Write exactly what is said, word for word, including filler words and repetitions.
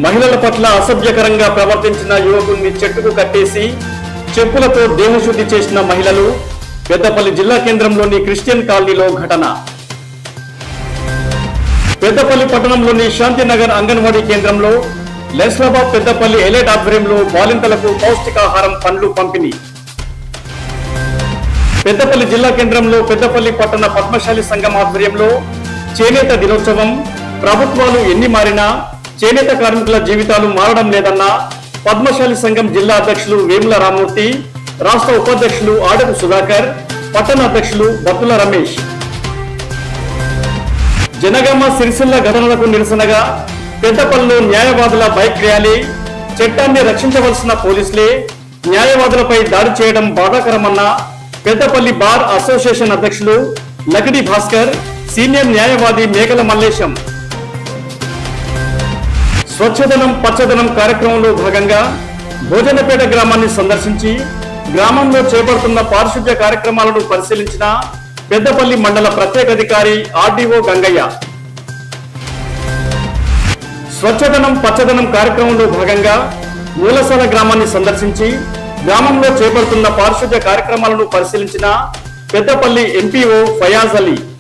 మహిళల పట్ల అసభ్యకరంగా ప్రవర్తించిన యువకుడిని చెట్టుకు కట్టేసి చెప్పులతో దేహశుద్ధి చేసిన మహిళలు. పెద్దపల్లి జిల్లా కేంద్రంలోని క్రిస్టియన్ కాలనీలో ఘటన. పెద్దపల్లి పట్టణంలోని శాంతినగర్ అంగన్వాడీ కేంద్రంలో లెస్లాబాద్ పెద్దపల్లి ఎలైట్ ఆధ్వర్యంలో బాలింతలకు పౌష్టికాహారం పండ్లు పంపిణీ. పెద్దపల్లి జిల్లా కేంద్రంలో పెద్దపల్లి పట్టణ పద్మశాలి సంఘం ఆధ్వర్యంలో చేనేత దినోత్సవం. ప్రభుత్వాలు ఎన్ని మారినా చేనేత కార్మికుల జీవితాలు మారడం లేదన్న పద్మశాలి సంఘం జిల్లా అధ్యక్షులు వేముల రామూర్తి, రాష్ట్ర ఉపాధ్యక్షులు ఆడపు సుధాకర్, పట్టణ అధ్యక్షులు బత్తుల రమేష్. జనగామ సిరిసిల్ల ఘటనలకు నిరసనగా పెద్దపల్లిలో న్యాయవాదుల బైక్ ర్యాలీ. చట్టాన్ని రక్షించవలసిన పోలీసులే న్యాయవాదులపై దాడి చేయడం బాధాకరమన్న పెద్దపల్లి బార్ అసోసియేషన్ అధ్యక్షులు లకిడి భాస్కర్, సీనియర్ న్యాయవాది మేకల మల్లేశం. స్వచ్ఛదనం పచ్చదనం కార్యక్రమంలో భాగంగా భోజనపేట గ్రామాన్ని సందర్శించి గ్రామంలో చేపడుతున్న పారిశుద్ధ్య కార్యక్రమాలను పరిశీలించిన పెద్దపల్లి మండల ప్రత్యేక అధికారి ఆర్డీఓ గంగయ్య. స్వచ్ఛదనం పచ్చదనం కార్యక్రమంలో భాగంగా మూలసాల గ్రామాన్ని సందర్శించి గ్రామంలో చేపడుతున్న పారిశుద్ధ్య కార్యక్రమాలను పరిశీలించిన పెద్దపల్లి ఎంపీఓ ఫయాజ్ అలీ.